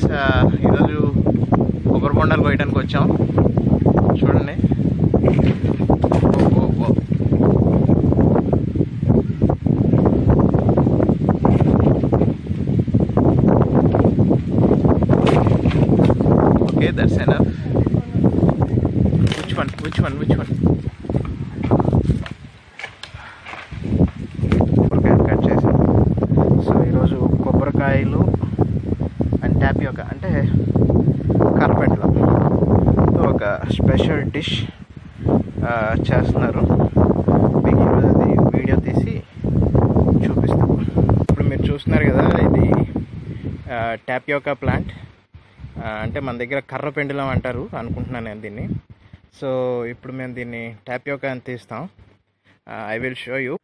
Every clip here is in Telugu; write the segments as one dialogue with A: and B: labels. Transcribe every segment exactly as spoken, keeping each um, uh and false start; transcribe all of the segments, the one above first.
A: ఈరోజు కొబ్బరి బొండాలు కోయడానికి వచ్చాం. చూడండి, okay, that's enough. Which one which one which one కొబ్బరికాయలు కట్ చేసి, సో ఈరోజు కొబ్బరికాయలు అండ్ టాపియోకా అంటే కర్రపెండలం ఒక స్పెషల్ డిష్ చేస్తున్నారు. మీకు ఈరోజు అది వీడియో తీసి చూపిస్తాం. ఇప్పుడు మీరు చూస్తున్నారు కదా, ఇది టాపియోకా ప్లాంట్. అంటే మన దగ్గర కర్ర పెండలం అంటారు అనుకుంటున్నాను నేను దీన్ని. సో ఇప్పుడు మేము దీన్ని టాపియోకా అని తీస్తాం. I will show you.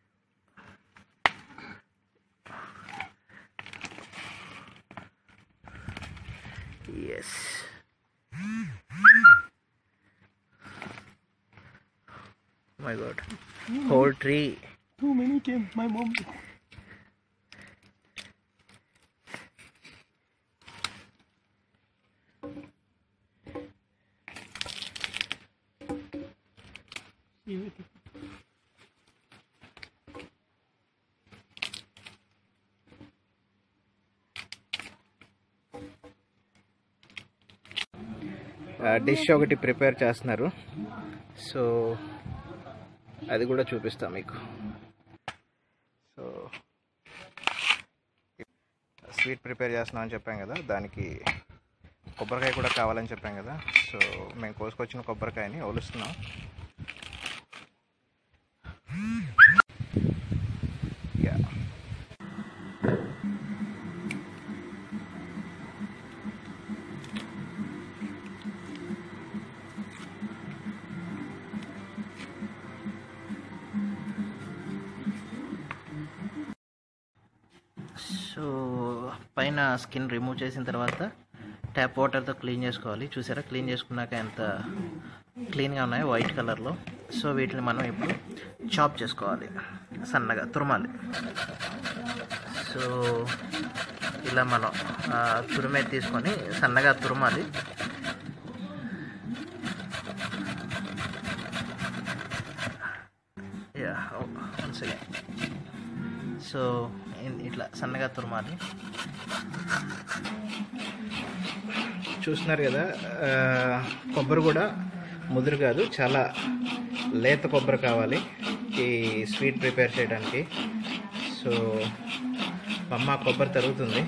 A: Yes. Oh my God. Whole tree.
B: Too many came. My mom.
A: Dish ఒకటి ప్రిపేర్ చేస్తున్నారు. సో అది కూడా చూపిస్తాం మీకు. సో స్వీట్ ప్రిపేర్ చేస్తున్నాం అని చెప్పాం కదా, దానికి కొబ్బరికాయ కూడా కావాలని చెప్పాం కదా. సో మేము కోసుకొచ్చిన కొబ్బరికాయని ఒలుస్తున్నాం. యా సో పైన స్కిన్ రిమూవ్ చేసిన తర్వాత ట్యాప్ వాటర్తో క్లీన్ చేసుకోవాలి. చూసారా, క్లీన్ చేసుకున్నాక ఎంత క్లీన్గా ఉన్నాయో వైట్ కలర్లో. సో వీటిని మనం ఇప్పుడు చాప్ చేసుకోవాలి, సన్నగా తురమాలి. సో ఇలా మనం తురిమే తీసుకొని సన్నగా తురమాలి. Yeah once again. సో ఇట్లా సన్నగా తురమాలి. చూస్తున్నారు కదా, కొబ్బరి కూడా ముదురు కాదు, చాలా లేత కొబ్బరి కావాలి ఈ స్వీట్ ప్రిపేర్ చేయడానికి. సో అమ్మ కొబ్బరి తరుగుతుంది.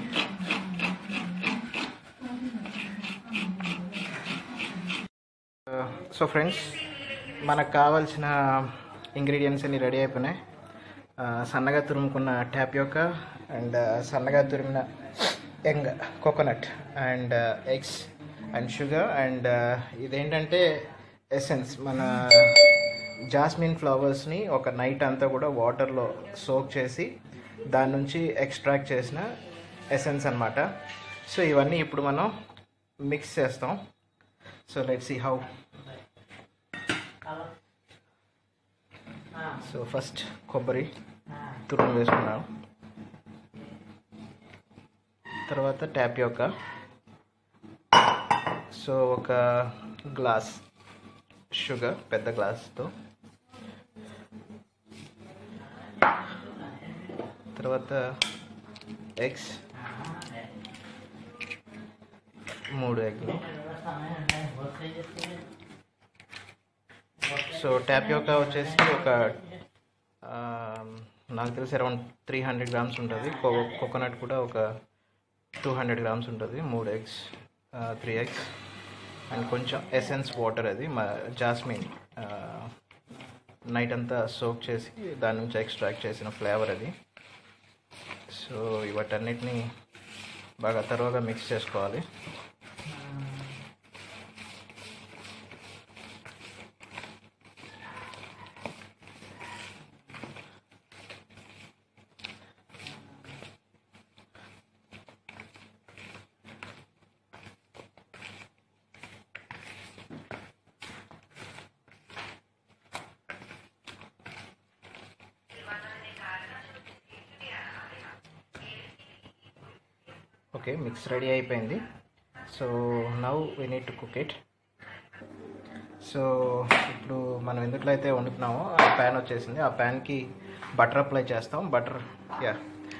A: సో ఫ్రెండ్స్, మనకు కావాల్సిన ఇంగ్రీడియంట్స్ అన్ని రెడీ అయిపోయినాయి. సన్నగా తురుముకున్న టాపియోకా అండ్ సన్నగా తురిమిన young coconut and eggs and sugar and ఇదేంటంటే ఎసెన్స్. మన జాస్మిన్ ఫ్లవర్స్ని ఒక నైట్ అంతా కూడా వాటర్లో సోక్ చేసి దాని నుంచి ఎక్స్ట్రాక్ట్ చేసిన ఎసెన్స్ అన్నమాట. సో ఇవన్నీ ఇప్పుడు మనం మిక్స్ చేస్తాం. So let's see how. So first కొబ్బరి తురుము వేసుకున్నాను, తర్వాత టాపియోకా. సో ఒక గ్లాస్ షుగర్, పెద్ద గ్లాస్తో, తర్వాత ఎగ్స్, మూడు ఎగ్లు. సో టాపియోకా వచ్చేసి ఒక నాకు తెలిసి అరౌండ్ త్రీ హండ్రెడ్ గ్రామ్స్ ఉంటుంది. కో కోకోనట్ కూడా ఒక టూ హండ్రెడ్ గ్రామ్స్ ఉంటుంది. మూడు ఎగ్స్, త్రీ ఎగ్స్ అండ్ కొంచెం ఎసెన్స్ వాటర్. అది మా జాస్మిన్ నైట్ అంతా సోక్ చేసి దాని నుంచి ఎక్స్ట్రాక్ట్ చేసిన ఫ్లేవర్ అది. సో వాటన్నిటిని బాగా తరువుగా మిక్స్ చేసుకోవాలి. ఓకే, మిక్స్ రెడీ అయిపోయింది. So now we need to cook it. So ఇప్పుడు మనం ఎందుట్లో అయితే వండుకున్నామో ఆ ప్యాన్ వచ్చేసింది. ఆ ప్యాన్కి బటర్ అప్లై చేస్తాం. Butter yeah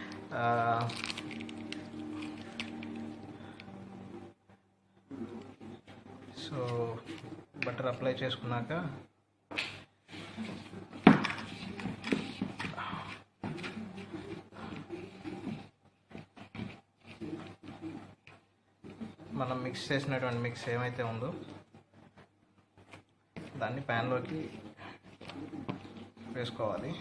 A: so butter apply చేసుకున్నాక మనం మిక్స్ చేసినటువంటి మిక్స్ ఏమైతే ఉందో దాన్ని ప్యాన్లోకి వేసుకోవాలి.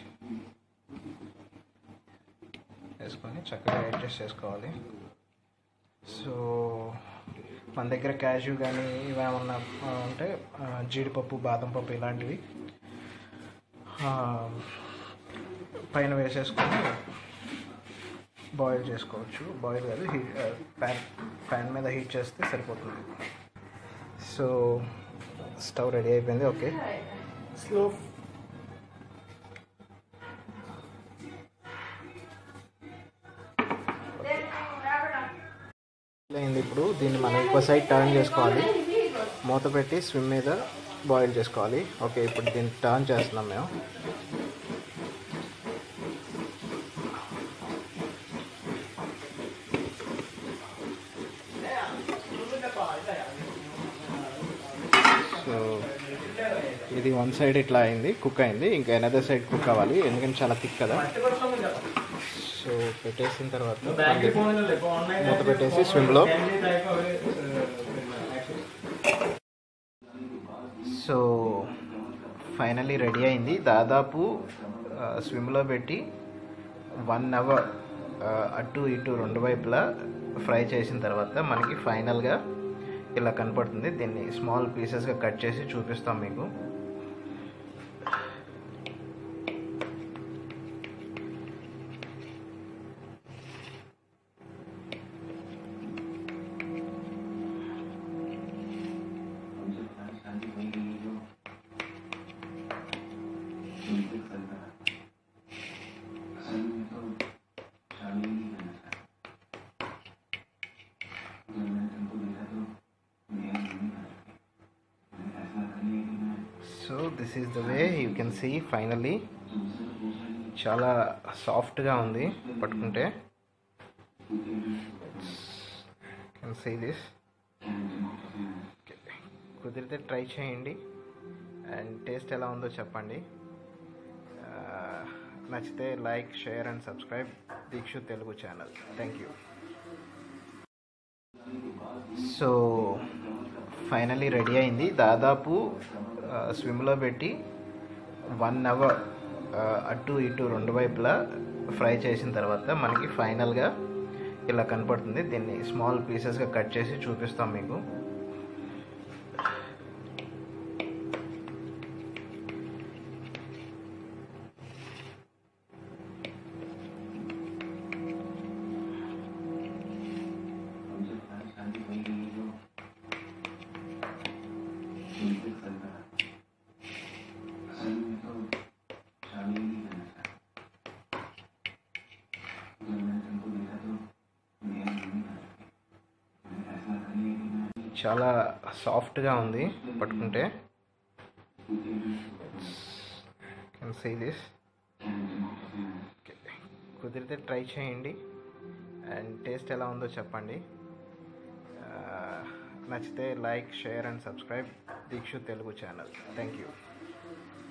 A: వేసుకొని చక్కగా అడ్జస్ట్ చేసుకోవాలి. సో మన దగ్గర క్యాష్యూ కానీ ఇవేమన్నా ఉంటే జీడిపప్పు, బాదం పప్పు ఇలాంటివి పైన వేసేసుకొని బాయిల్ చేసుకోవచ్చు. బాయిల్ కాదు, హీట్ ప్యాన్ ప్యాన్ మీద హీట్ చేస్తే సరిపోతుంది. సో స్టవ్ రెడీ అయిపోయింది. ఓకే, స్లో అయింది. ఇప్పుడు దీన్ని మనం ఇంకో సైడ్ టర్న్ చేసుకోవాలి. మూత పెట్టి స్విమ్ మీద బాయిల్ చేసుకోవాలి. ఓకే, ఇప్పుడు దీన్ని టర్న్ చేస్తున్నాం మేము. సో ఇది వన్ సైడ్ ఇట్లా అయింది, కుక్ అయింది. ఇంకా ఎనదర్ సైడ్ కుక్ అవ్వాలి, ఎందుకంటే చాలా థిక్ కదా. సో పెట్టేసిన తర్వాత మూత పెట్టేసి స్విమ్లో. సో ఫైనల్లీ రెడీ అయింది. దాదాపు స్విమ్లో పెట్టి వన్ అవర్ అటు ఇటు రెండు వైపులా ఫ్రై చేసిన తర్వాత మనకి ఫైనల్గా ఇలా కనపడుతుంది. దీన్ని స్మాల్ పీసెస్గా కట్ చేసి చూపిస్తాం మీకు. So this is the way you can see. Finally చాలా సాఫ్ట్గా ఉంది పట్టుకుంటే. Can see this. కుదిరితే ట్రై చేయండి అండ్ టేస్ట్ ఎలా ఉందో చెప్పండి. నచ్చితే like, share and subscribe Deekshu Telugu channel. Thank you. So finally ready అయింది. దాదాపు స్విమ్లో పెట్టి వన్ అవర్ అటు ఇటు రెండు వైపులా ఫ్రై చేసిన తర్వాత మనకి ఫైనల్గా ఇలా కనపడుతుంది. దీన్ని స్మాల్ పీసెస్గా కట్ చేసి చూపిస్తాం మీకు. చాలా సాఫ్ట్గా ఉంది పట్టుకుంటే. Can see this. కుదిరితే ట్రై చేయండి అండ్ టేస్ట్ ఎలా ఉందో చెప్పండి. నచ్చితే like, share and subscribe Deekshu Telugu channel. Thank you.